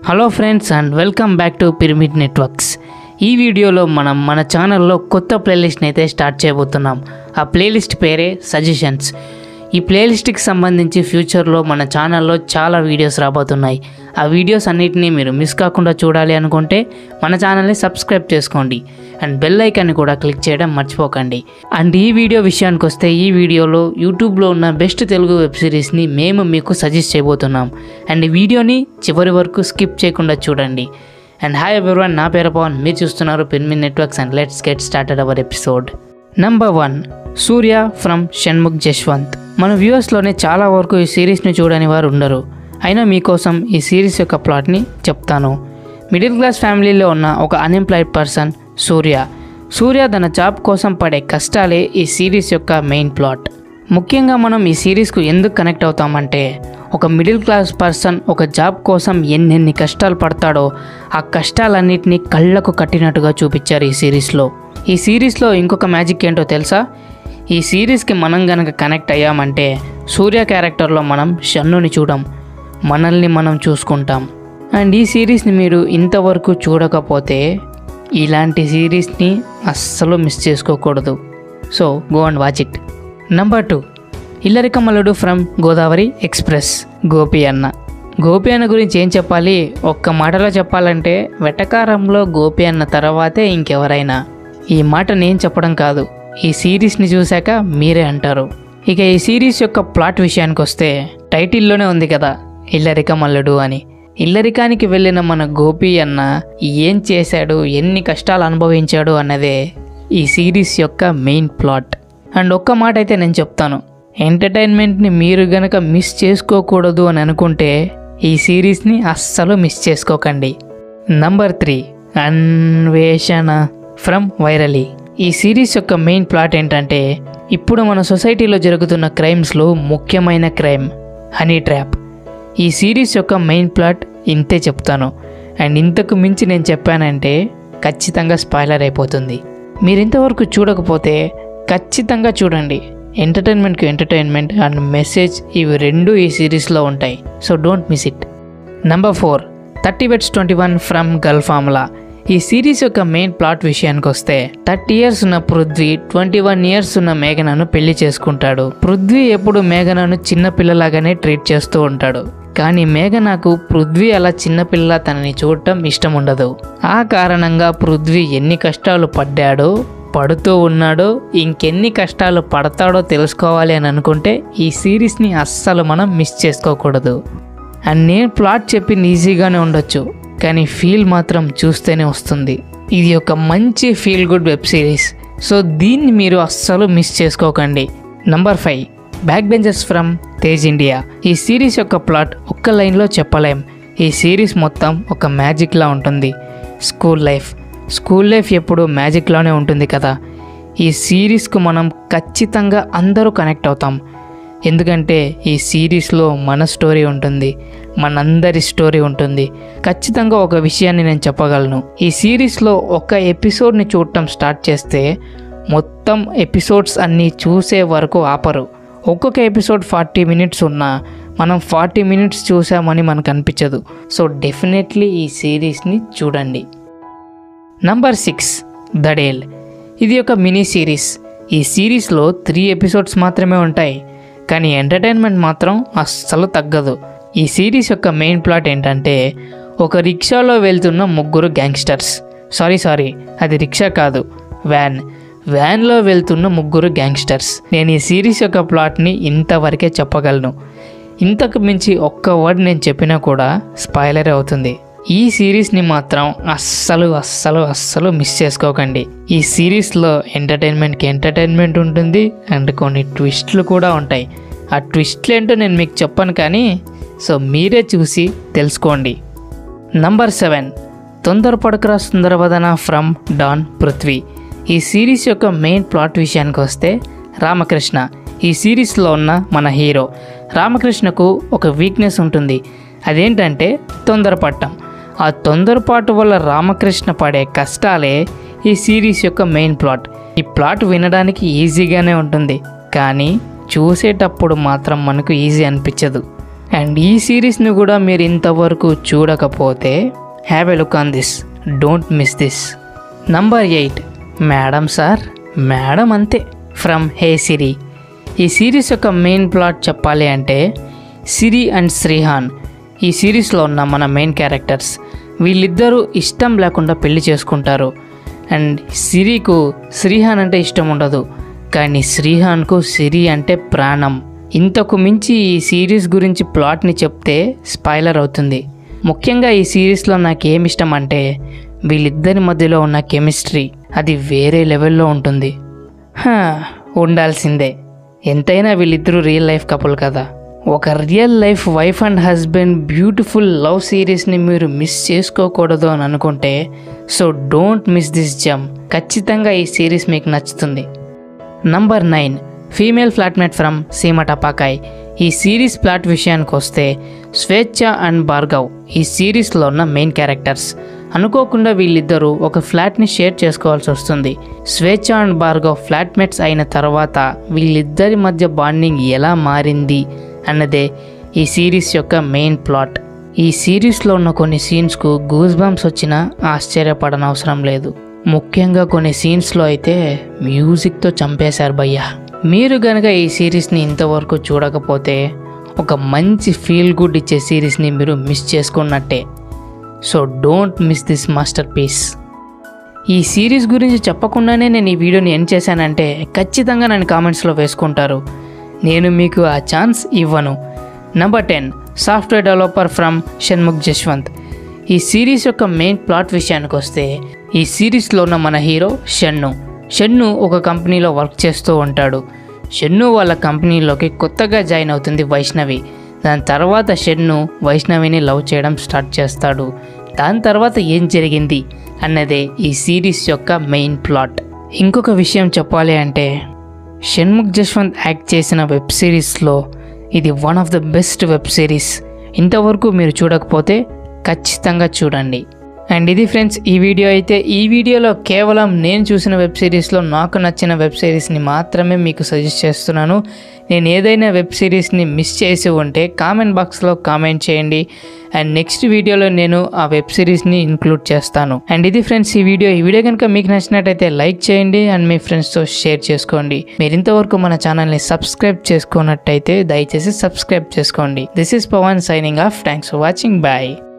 Hello friends and welcome back to Pyramid Networks. ఈ వీడియోలో మనం మన ఛానల్లో కొత్త ప్లేలిస్ట్ని అయితే స్టార్ట్ చేయబోతున్నాం. ఆ ప్లేలిస్ట్ పేరే సజెషన్స్. ఈ ప్లేలిస్ట్కి సంబంధించి ఫ్యూచర్లో మన ఛానల్లో చాలా వీడియోస్ రాబోతున్నాయి. ఆ వీడియోస్ అన్నిటినీ మీరు మిస్ కాకుండా చూడాలి అనుకుంటే మన ఛానల్ని సబ్స్క్రైబ్ చేసుకోండి అండ్ బెల్ ఐకాన్ని కూడా క్లిక్ చేయడం మర్చిపోకండి. అండ్ ఈ వీడియో విషయానికి వస్తే ఈ వీడియోలో యూట్యూబ్లో ఉన్న బెస్ట్ తెలుగు వెబ్ సిరీస్ని మేము మీకు సజెస్ట్ చేయబోతున్నాం. అండ్ ఈ వీడియోని చివరి వరకు స్కిప్ చేయకుండా చూడండి. అండ్ హాయ్ ఎవ్రీవన్, నా పేరు పవన్, మీరు చూస్తున్నారు Pyramid Networks and let's get started our episode. Number 1, Surya from Shanmukh Jaswanth. మన వ్యూవర్స్లోనే చాలా వరకు ఈ సిరీస్ని చూడని వారు ఉండరు. అయినా మీకోసం ఈ సిరీస్ యొక్క ప్లాట్ని చెప్తాను. మిడిల్ క్లాస్ ఫ్యామిలీలో ఉన్న ఒక అన్ఎంప్లాయిడ్ పర్సన్ సూర్య తన జాబ్ కోసం పడే కష్టాలే ఈ సిరీస్ యొక్క మెయిన్ ప్లాట్. ముఖ్యంగా మనం ఈ సిరీస్కు ఎందుకు కనెక్ట్ అవుతామంటే, ఒక మిడిల్ క్లాస్ పర్సన్ ఒక జాబ్ కోసం ఎన్నెన్ని కష్టాలు పడతాడో ఆ కష్టాలన్నింటినీ కళ్ళకు కట్టినట్టుగా చూపించారు ఈ సిరీస్లో. ఈ సిరీస్లో ఇంకొక మ్యాజిక్ ఏంటో తెలుసా? ఈ సిరీస్కి మనం గనక కనెక్ట్ అయ్యామంటే సూర్య క్యారెక్టర్లో మనం షన్నుని చూడం, మనల్ని మనం చూసుకుంటాం. అండ్ ఈ సిరీస్ని మీరు ఇంతవరకు చూడకపోతే ఇలాంటి సిరీస్ని అస్సలు మిస్ చేసుకోకూడదు. So go and watch it. Number 2, Illarikamalludu from Godavari express. Gopi అన్న గురించి ఏం చెప్పాలి? ఒక్క మాటలో చెప్పాలంటే వెటకారంలో గోపి అన్న తర్వాతే ఇంకెవరైనా. ఈ మాట నేను చెప్పడం కాదు, ఈ సిరీస్ని చూశాక మీరే అంటారు. ఇక ఈ సిరీస్ యొక్క ప్లాట్ విషయానికి వస్తే టైటిల్లోనే ఉంది కదా, ఇల్లరికమల్లుడు అని. ఇల్లరికానికి వెళ్ళిన మన గోపి అన్న ఏం చేశాడు, ఎన్ని కష్టాలు అనుభవించాడు అన్నదే ఈ సిరీస్ యొక్క మెయిన్ ప్లాట్. అండ్ ఒక్క మాట అయితే నేను చెప్తాను, ఎంటర్టైన్మెంట్ని మీరు గనక మిస్ చేసుకోకూడదు అని అనుకుంటే ఈ సిరీస్ని అస్సలు మిస్ చేసుకోకండి. నంబర్ 3, అన్వేషణ ఫ్రమ్ వైరలి. ఈ సిరీస్ యొక్క మెయిన్ ప్లాట్ ఏంటంటే, ఇప్పుడు మన సొసైటీలో జరుగుతున్న క్రైమ్స్లో ముఖ్యమైన క్రైమ్ హనీ ట్రాప్. ఈ సిరీస్ యొక్క మెయిన్ ప్లాట్ ఇంతే చెప్తాను. అండ్ ఇంతకు మించి నేను చెప్పానంటే ఖచ్చితంగా స్పాయిలర్ అయిపోతుంది. మీరు ఇంతవరకు చూడకపోతే ఖచ్చితంగా చూడండి. ఎంటర్టైన్మెంట్కి ఎంటర్టైన్మెంట్ అండ్ మెసేజ్ ఇవి రెండు ఈ సిరీస్లో ఉంటాయి. So don't miss it. Number 4, 30 weds 21 from గల్ఫామ్లా. ఈ సిరీస్ యొక్క మెయిన్ ప్లాట్ విషయానికి వస్తే 30 years ఉన్న పృథ్వీ 21 years ఉన్న మేఘనను పెళ్లి చేసుకుంటాడు. పృథ్వీ ఎప్పుడు మేఘనను చిన్నపిల్లలాగానే ట్రీట్ చేస్తూ ఉంటాడు. కానీ మేఘనకు పృథ్వీ అలా చిన్నపిల్ల తనని చూడటం ఇష్టం ఉండదు. ఆ కారణంగా పృథ్వీ ఎన్ని కష్టాలు పడుతూ ఉన్నాడో, ఇంకెన్ని కష్టాలు పడతాడో తెలుసుకోవాలి అని అనుకుంటే ఈ సిరీస్ని అస్సలు మనం మిస్ చేసుకోకూడదు. అండ్ నేను ప్లాట్ చెప్పింది ఈజీగానే ఉండొచ్చు, కానీ ఫీల్ మాత్రం చూస్తేనే వస్తుంది. ఇది ఒక మంచి feel good web series. So దీన్ని మీరు అస్సలు మిస్ చేసుకోకండి. Number 5, back benchers from Tej India. ఈ సిరీస్ యొక్క ప్లాట్ ఒక్క లైన్లో చెప్పలేం. ఈ సిరీస్ మొత్తం ఒక మ్యాజిక్లా ఉంటుంది. స్కూల్ లైఫ్ ఎప్పుడు మ్యాజిక్లానే ఉంటుంది కదా. ఈ సిరీస్కు మనం ఖచ్చితంగా అందరూ కనెక్ట్ అవుతాం. ఎందుకంటే ఈ సిరీస్లో మన స్టోరీ ఉంటుంది, మనందరి స్టోరీ ఉంటుంది. ఖచ్చితంగా ఒక విషయాన్ని నేను చెప్పగలను, ఈ సిరీస్లో ఒక ఎపిసోడ్ని చూడటం స్టార్ట్ చేస్తే మొత్తం ఎపిసోడ్స్ అన్నీ చూసే వరకు ఆపరు. ఒక్కొక్క ఎపిసోడ్ 40 minutes ఉన్నా మనం 40 minutes చూసామని మనకు అనిపించదు. సో డెఫినెట్లీ ఈ సిరీస్ని చూడండి. Number 6, the deal. ఇది ఒక మినీ సిరీస్. ఈ సిరీస్లో 3 episodes మాత్రమే ఉంటాయి, కానీ ఎంటర్టైన్మెంట్ మాత్రం అస్సలు తగ్గదు. ఈ సిరీస్ యొక్క మెయిన్ ప్లాట్ ఏంటంటే, ఒక రిక్షాలో వెళ్తున్న 3 గ్యాంగ్స్టర్స్. సారీ అది రిక్షా కాదు, వ్యాన్లో వెళ్తున్న 3 గ్యాంగ్స్టర్స్. నేను ఈ సిరీస్ యొక్క ప్లాట్ని ఇంతవరకే చెప్పగలను. ఇంతకు మించి ఒక్క వర్డ్ నేను చెప్పినా కూడా స్పాయిలర్ అవుతుంది. ఈ సిరీస్ని మాత్రం అస్సలు మిస్ చేసుకోకండి. ఈ సిరీస్లో ఎంటర్టైన్మెంట్కి ఎంటర్టైన్మెంట్ ఉంటుంది అండ్ కొన్ని ట్విస్ట్లు కూడా ఉంటాయి. ఆ ట్విస్ట్లు ఏంటో నేను మీకు చెప్పను, కానీ సో మీరే చూసి తెలుసుకోండి. నంబర్ 7, తొందరపడకురా సుందరవదన ఫ్రమ్ డాన్ పృథ్వీ. ఈ సిరీస్ యొక్క మెయిన్ ప్లాట్ విషయానికి వస్తే రామకృష్ణ. ఈ సిరీస్లో ఉన్న మన హీరో రామకృష్ణకు ఒక వీక్నెస్ ఉంటుంది. అదేంటంటే తొందరపడటం. ఆ తొందరపాటు వల్ల రామకృష్ణ పడే కష్టాలే ఈ సిరీస్ యొక్క మెయిన్ ప్లాట్. ఈ ప్లాట్ వినడానికి ఈజీగానే ఉంటుంది, కానీ చూసేటప్పుడు మాత్రం మనకు ఈజీ అనిపించదు. అండ్ ఈ సిరీస్ని కూడా మీరు ఇంతవరకు చూడకపోతే have a look on this, don't miss this. Number 8, madam sir madam అంతే ఫ్రమ్ హే సిరి. ఈ సిరీస్ యొక్క మెయిన్ ప్లాట్ చెప్పాలి అంటే సిరి అండ్ శ్రీహాన్ ఈ సిరీస్లో ఉన్న మన మెయిన్ క్యారెక్టర్స్. వీళ్ళిద్దరూ ఇష్టం లేకుండా పెళ్లి చేసుకుంటారు. అండ్ సిరికి శ్రీహాన్ అంటే ఇష్టం ఉండదు, కానీ శ్రీహాన్కు సిరి అంటే ప్రాణం. ఇంతకు మించి ఈ సిరీస్ గురించి ప్లాట్ని చెప్తే స్పాయిలర్ అవుతుంది. ముఖ్యంగా ఈ సిరీస్లో నాకు ఏమి ఇష్టం అంటే వీళ్ళిద్దరి మధ్యలో ఉన్న కెమిస్ట్రీ, అది వేరే లెవెల్లో ఉంటుంది. ఉండాల్సిందే, ఎంతైనా వీళ్ళిద్దరూ రియల్ లైఫ్ కపుల్ కదా. ఒక real life wife and husband beautiful love సిరీస్ని మీరు మిస్ చేసుకోకూడదు అని అనుకుంటే సో డోంట్ మిస్ దిస్ జమ్. ఖచ్చితంగా ఈ సిరీస్ మీకు నచ్చుతుంది. నంబర్ 9, ఫీమేల్ ఫ్లాట్మేట్ ఫ్రమ్ సీమ టపాకాయ్. ఈ సిరీస్ ప్లాట్ విషయానికి వస్తే స్వేచ్ఛ అండ్ భార్గవ్ ఈ సిరీస్లో ఉన్న మెయిన్ క్యారెక్టర్స్. అనుకోకుండా వీళ్ళిద్దరూ ఒక ఫ్లాట్ని షేర్ చేసుకోవాల్సి వస్తుంది. స్వేచ్ఛ అండ్ భార్గవ్ ఫ్లాట్మేట్స్ అయిన తర్వాత వీళ్ళిద్దరి మధ్య బాండింగ్ ఎలా మారింది అన్నదే ఈ సిరీస్ యొక్క మెయిన్ ప్లాట్. ఈ సిరీస్లో ఉన్న కొన్ని సీన్స్కు గూస్ బంప్స్ వచ్చినా ఆశ్చర్యపడనవసరం లేదు. ముఖ్యంగా కొన్ని సీన్స్లో అయితే మ్యూజిక్తో చంపేశారు భయ్యా. మీరు కనుక ఈ సిరీస్ని ఇంతవరకు చూడకపోతే ఒక మంచి ఫీల్ గుడ్ ఇచ్చే సిరీస్ని మీరు మిస్ చేసుకున్నట్టే. So don't miss this masterpiece. ఈ సిరీస్ గురించి చెప్పకుండానే నేను ఈ వీడియోని ఎండ్ చేశానంటే ఖచ్చితంగా నన్ను కామెంట్స్లో వేసుకుంటారు. నేను మీకు ఆ ఛాన్స్ ఇవ్వను. Number 10, software developer from Shanmukh Jaswanth. ఈ సిరీస్ యొక్క మెయిన్ ప్లాట్ విషయానికి వస్తే ఈ సిరీస్లో ఉన్న మన హీరో షన్ను ఒక కంపెనీలో వర్క్ చేస్తూ ఉంటాడు. షన్ను వాళ్ళ కంపెనీలోకి కొత్తగా జాయిన్ అవుతుంది వైష్ణవి. దాని తర్వాత షన్ను వైష్ణవిని లవ్ చేయడం స్టార్ట్ చేస్తాడు. దాని తర్వాత ఏం జరిగింది అన్నదే ఈ సిరీస్ యొక్క మెయిన్ ప్లాట్. ఇంకొక విషయం చెప్పాలి అంటే షణ్ముఖ్ జశ్వంత్ యాక్ట్ చేసిన వెబ్ సిరీస్లో ఇది one of the best web series. ఇంతవరకు మీరు చూడకపోతే ఖచ్చితంగా చూడండి. అండ్ ఇది ఫ్రెండ్స్ ఈ వీడియో అయితే. ఈ వీడియోలో కేవలం నేను చూసిన వెబ్ సిరీస్లో నాకు నచ్చిన వెబ్ సిరీస్ని మాత్రమే మీకు సజెస్ట్ చేస్తున్నాను. నేను ఏదైనా వెబ్ సిరీస్ని మిస్ చేసి ఉంటే కామెంట్ బాక్స్లో కామెంట్ చేయండి. అండ్ నెక్స్ట్ వీడియోలో నేను ఆ వెబ్ సిరీస్ని ఇంక్లూడ్ చేస్తాను. అండ్ ఇది ఫ్రెండ్స్ ఈ వీడియో కనుక మీకు నచ్చినట్టయితే లైక్ చేయండి అండ్ మీ ఫ్రెండ్స్తో షేర్ చేసుకోండి. మీరు ఇంతవరకు మన ఛానల్ని సబ్స్క్రైబ్ చేసుకున్నట్టయితే దయచేసి సబ్స్క్రైబ్ చేసుకోండి. This is Pavan signing off. Thanks for watching. Bye.